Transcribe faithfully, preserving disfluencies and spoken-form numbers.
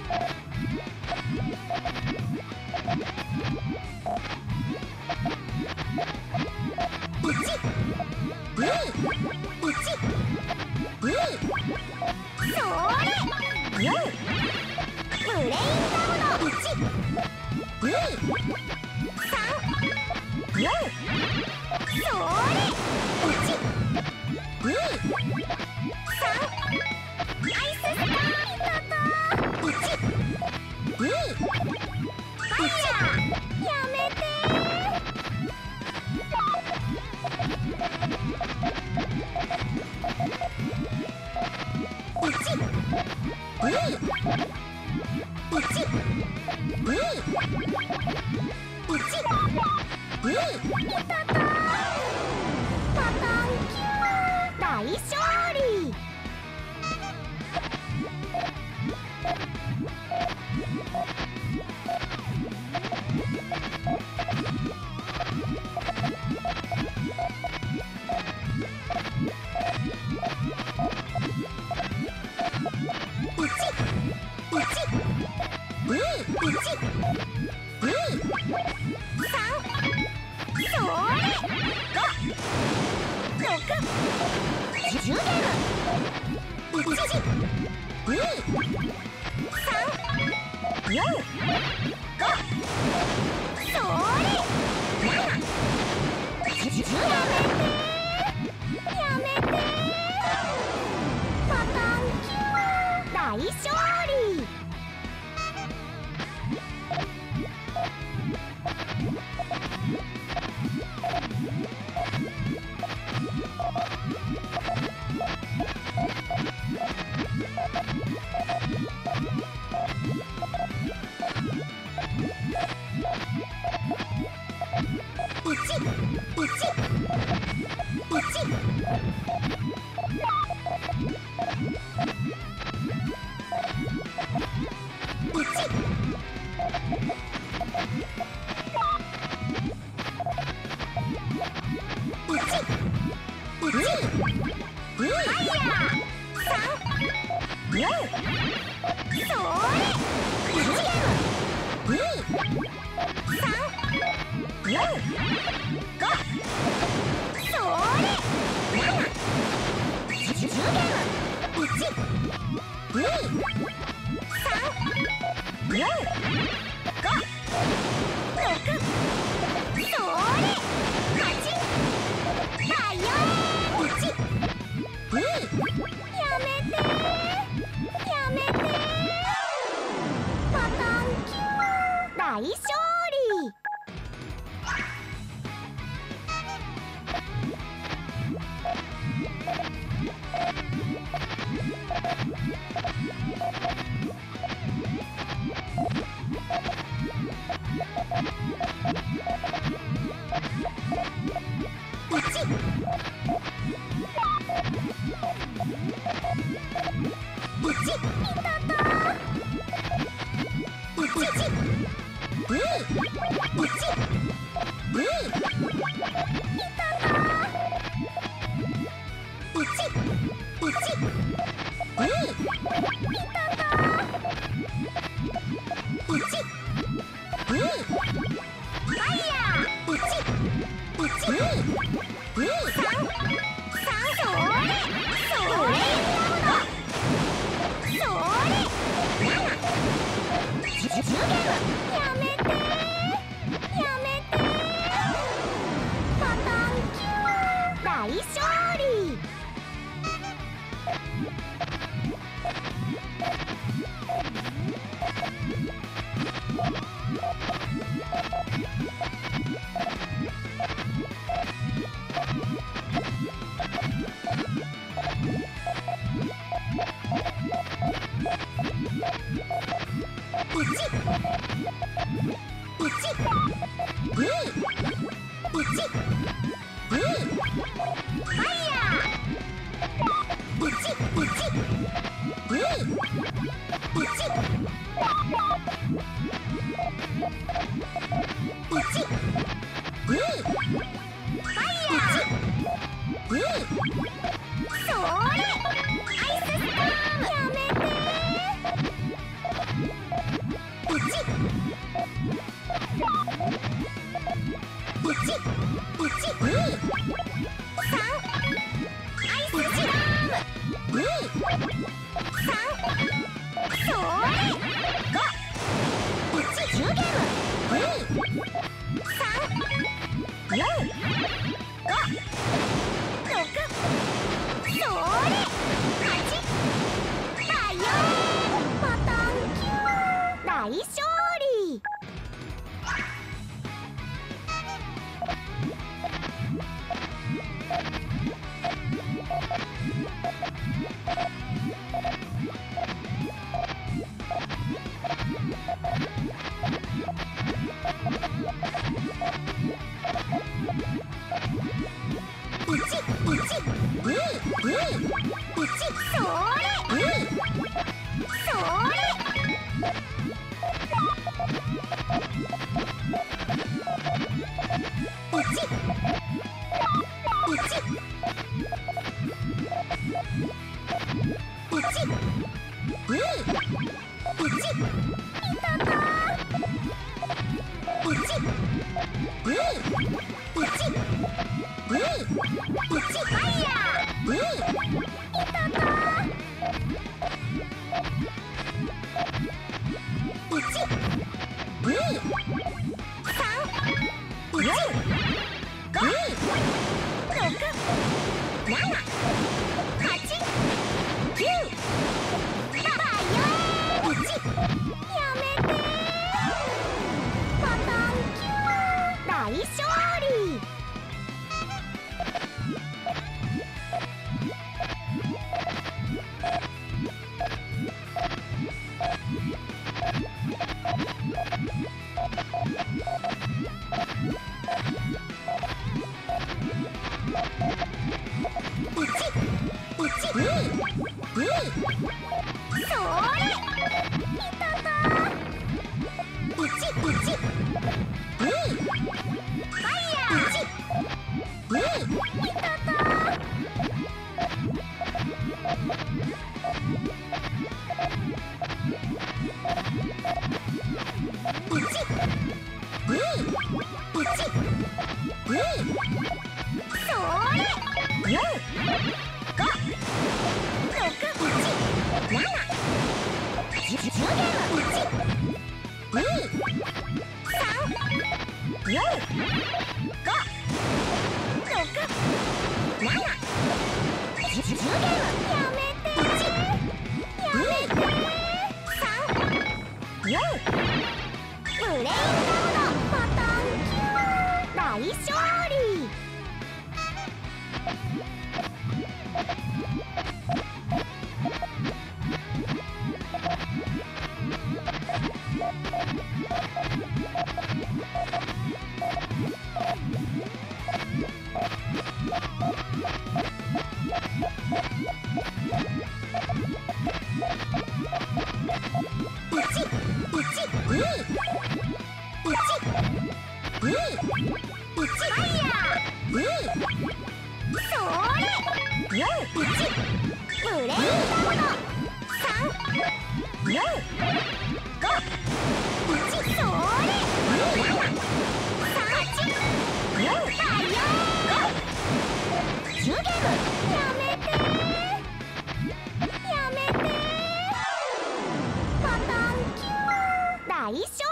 それアイススタームやめて大勝利。いち、いち、に、に、いち、それ、に、それ。いち、いち、いち、に、いち、いたか。いち、に、いち、に、いち、ファイヤー。に、いたか。いち、に、さん、よん、ご、ろく、なな、はち、きゅう。ファイヤー。いち、やめて。パタンキュー、大勝利。いち、いち、に、に、それ。いたか。いち、いち、に、ファイヤー。いち、に、いたか。いち、に、いち、に、それ。よん、ご、ろく、いち、なな、じゅうゲーム。いち、に、さん、よん、ご、ろく、なな、じゅうゲーム。やめて。いち、やめて。さん、よん、ブレインダウン。パタンキュー、大勝利。いち、いち、に、いち、に、いち、ファイヤー。に、それ。よん、いち、ブレインダウン。さん、よん、ご、いち、それ。に、なな、はち、よん、ファイヤー。じゅうゲーム。やめて。やめて。パタンキュー、大勝利。